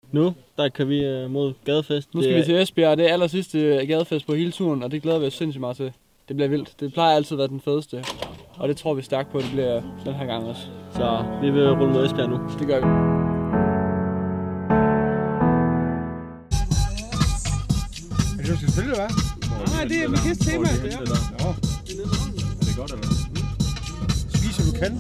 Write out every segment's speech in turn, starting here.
Nu, der kan vi mod gadefest. Nu skal vi til Esbjerg, det er aller sidste gadefest på hele turen, og det glæder vi os sindssygt meget til. Det bliver vildt. Det plejer altid at være den fedeste, og det tror vi stærkt på, at det bliver den her gang også. Så vi vil rulle mod Esbjerg nu. Det gør vi. Er det, du skal spille, hvad? Nej, det er mit kæste tema. Nå. Er det godt, eller? Spiser du kan?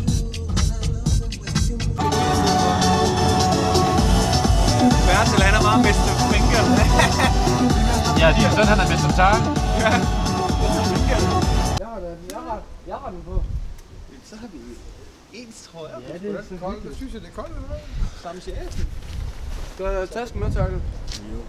Bertel, han er meget Mr. Finger. Ja, din søn, han er Mr. Tark. Ja. Jeg har den på. Så har vi ens trøjer. Ja, det er så koldt. Du synes, det er koldt, eller hvad? Samme sjæsen. Du har tasken med, Tørkel. Jo.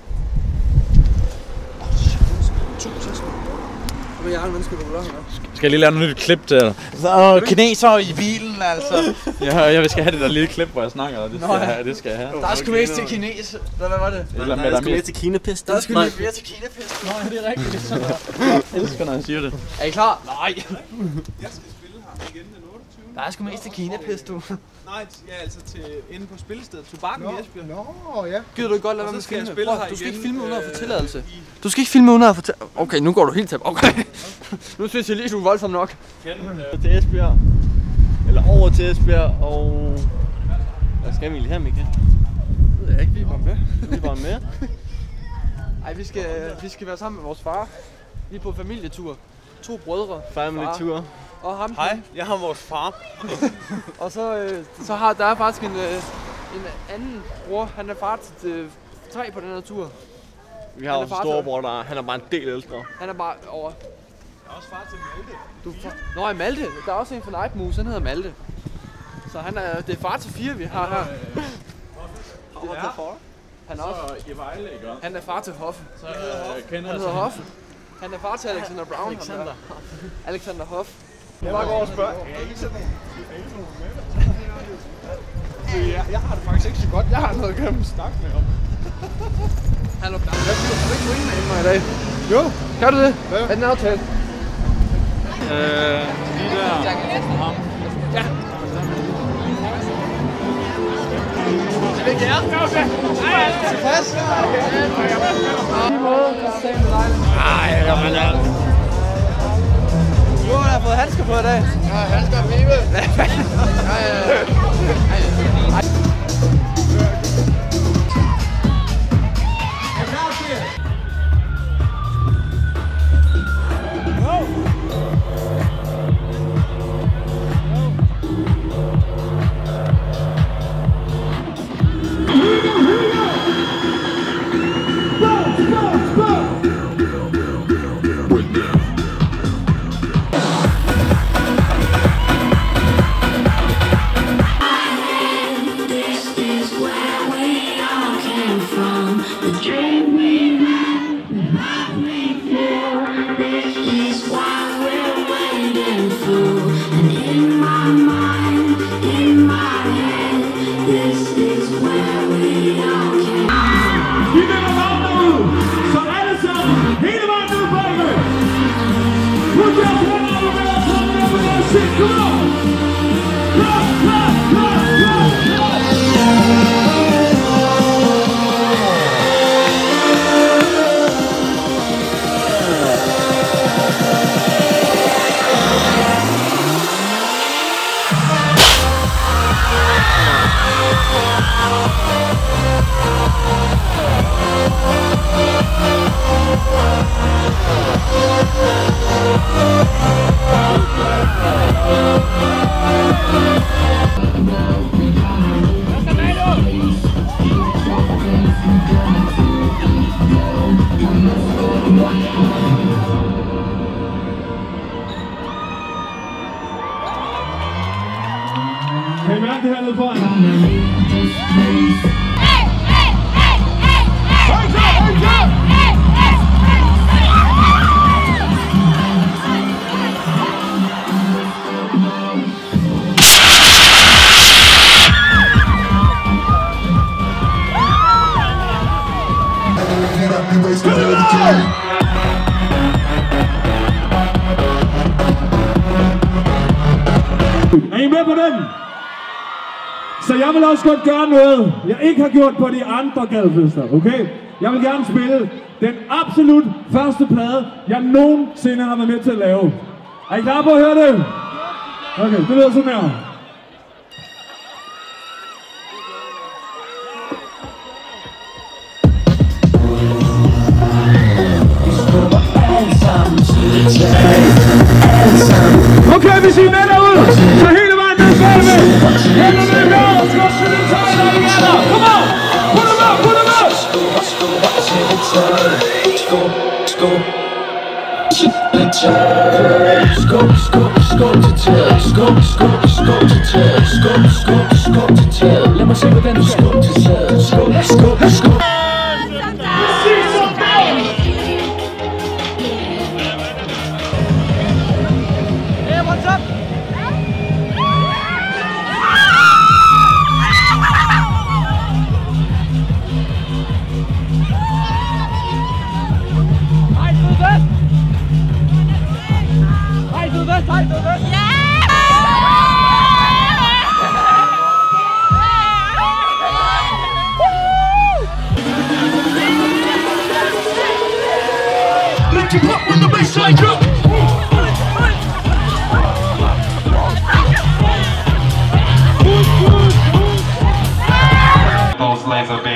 To tasker. Hvad er mennesker, du vil have? Skal jeg lige lave noget nyt klip til dig? Så kineser i bilen, altså. Ja, jeg skal have det der lille klip, hvor jeg snakker, og det skal jeg have. Det skal jeg have. Der er sgu mest til kines. Hvad var det? Der er mere til kinepest. Der er sgu mere til kinepest. Nej, det er rigtigt. Jeg elsker, når han siger det. Er I klar? Nej. Jeg skal spille ham igen den 28. Der er sgu mest til kinepest, du. Nej, ja, altså til inde på spillestedet. Tobakken i Esbjerg. Nå, ja. Gider du ikke godt lade være med Og så skal jeg filme? spille Prøv, her du skal igen, ikke filme uden at få tilladelse. Du skal ikke filme uden at få tilladelse. Okay, nu går du helt tabt. Okay. Nu synes jeg lige, du er voldsom nok. Til Esbjerg. Eller over til Esbjerg, og... Hvad skal vi egentlig her, Mika? Det ved jeg ikke, vi er bare med. Vi er bare med. Ej, vi skal være sammen med vores far. Vi er på familietur. 2 brødre. Family tour. Og ham. Hej, jeg har vores far. Og så har der er faktisk en anden bror. Han er far til 3 på den her tur. Vi har også en storebror, han er bare en del ældre. Han er bare over. Jeg er også far til Malte. Nå, i Malte. Der er også en fra Nightmoose, han hedder Malte. Så det er far til 4, vi har her. Det er far. Han er også. Så i Vejle, ikke? Han er far til Hoffe. Så kender Han hedder Hoffe. Han er far til Alexander Brown. Alexander Hoff. Jeg bare gå over og spørge. Jeg har det faktisk ikke så godt. Jeg har noget at gennem snak med ham. Han er blank. Jeg skal ikke swinge med mig i dag. Jo. Kan du det? Ja. Er den aftalt? Lige der. Ja. Det er ikke jer. Tilpas. Ej, jamen ja. Nu har jeg fået handsker på i dag. Ja, handsker og pibe. Kan I mærke det her nede foran? Er I med på den? Så jeg vil også godt gøre noget, jeg ikke har gjort på de andre gadefester, okay? Jeg vil gerne spille den absolut første plade, jeg nogensinde har været med til at lave. Er I klar på at høre det? Okay, det lyder sådan her. Okay, hvis I er med derude, så hele vejen ned bagved. Hænder ned i vejret, skub til den tøj, der ikke er der. Kom on! Put dem up, put dem up! Lad mig se, hvordan du skub til taget. Skub. Those laser